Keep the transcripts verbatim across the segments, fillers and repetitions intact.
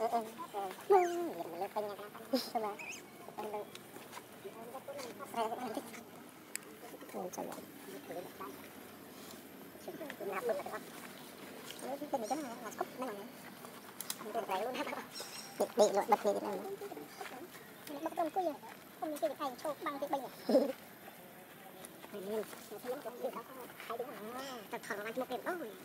Bị lụa bật đi này. Bật con cùi à? Không cái cái chụp bằng cái bình à? Nên nó sẽ có gì đó hay đúng không? Thật thật là một điểm đó rồi.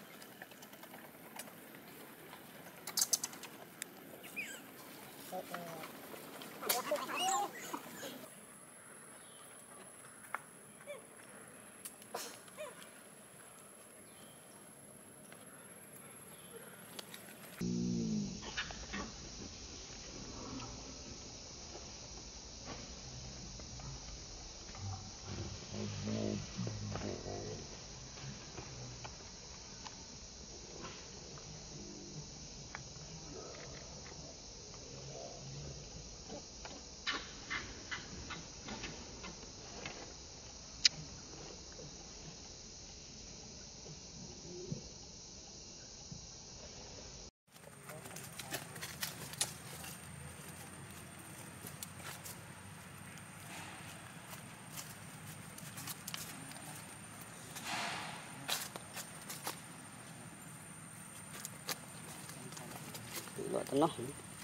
Gọi nó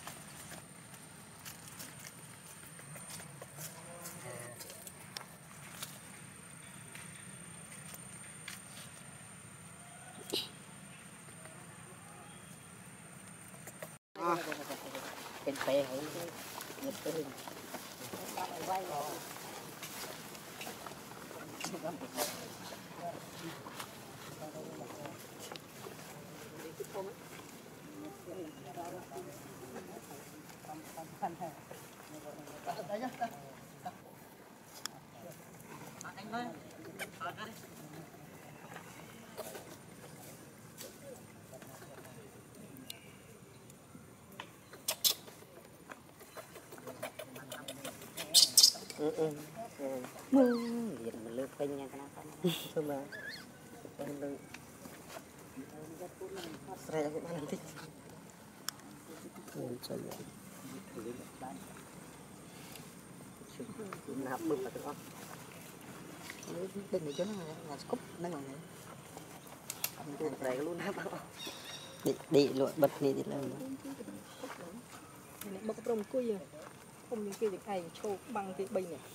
เป็นเปย์ของเงินตัวหนึ่งไว้รอừ ừ mưa gì mình lướt bên nha cái nào không mà bên lư sợi cái này thích mình chơi nạp bự là con bên này chỗ nó là cúp nó còn này đây luôn hả đi đi lụa bật đi đi lên bật cái rồng cùi à không những kia thì ai chụp bằng cái bình này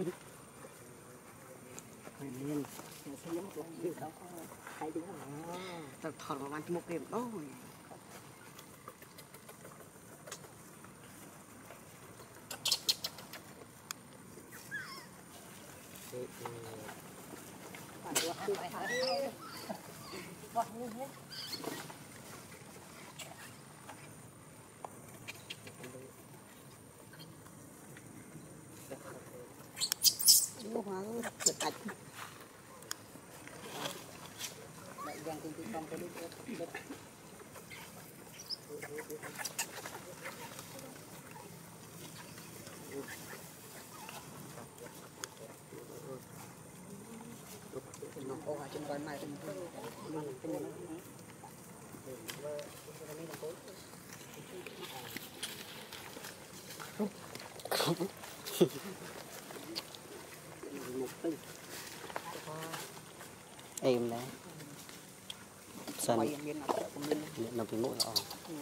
nên sẽ giống một điều đó hay đúng không tập thở vào ban một điểm đó rồi chú hóa được ảnh đại giang kinh tế công cái đất nó có ở trên quán mai trên em đấy sân nó bị mũi rồi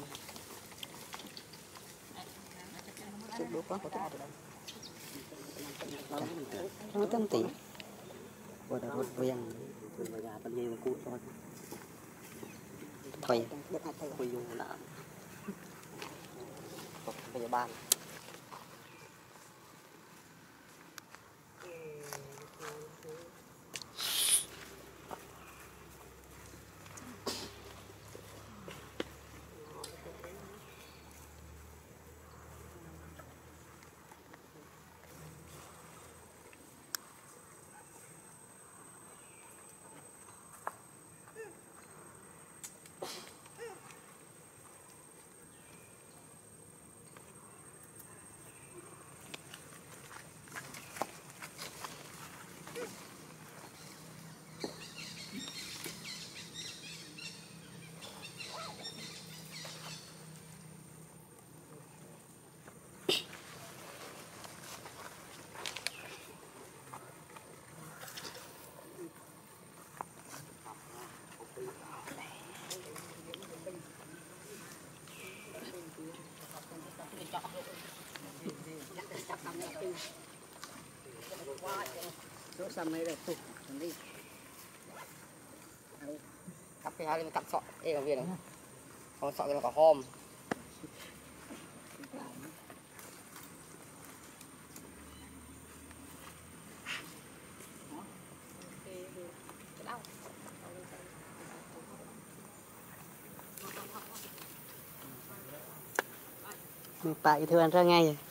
nó tâm tỉ qua đó một viên vào nhà bên đây cút thôi thầy thầy dùng đã bây giờ ban xăm này được tụt đi cặp cái hai lên cặp sọ ê còn viên này còn sọ cái là có hôm mình tại thưa anh ra ngay rồi.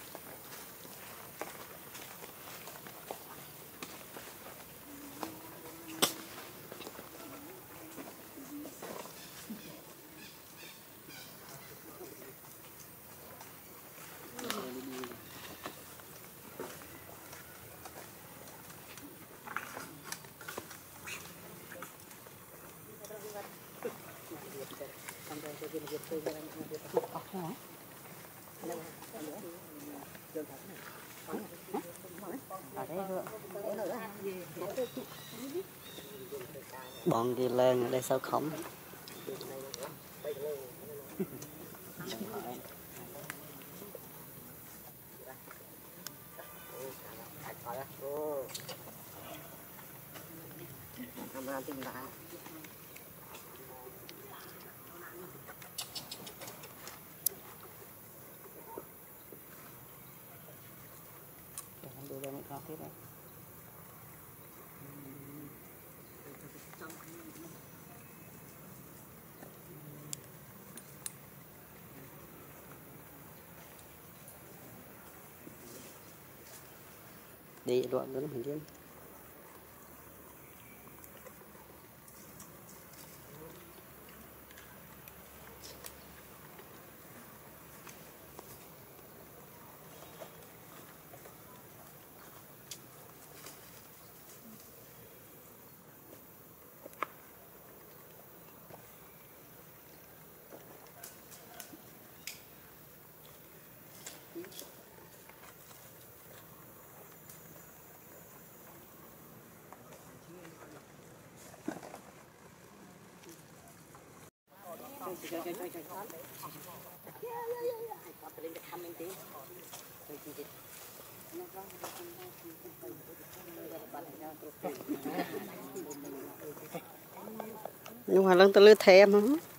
Bọn đi lên ở đây sao khổng đưa ra mấy con tiếp đấy. Đi đoạn đó mình đi. Nhưng mà lần ta lướt thèm hả?